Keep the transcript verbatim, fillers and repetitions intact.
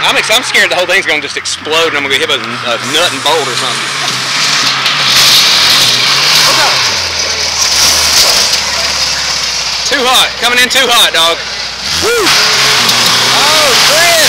I'm, I'm scared the whole thing's gonna just explode and I'm gonna get hit with a, a nut and bolt or something. Too hot, coming in too hot, dog. Woo! Oh, Chris!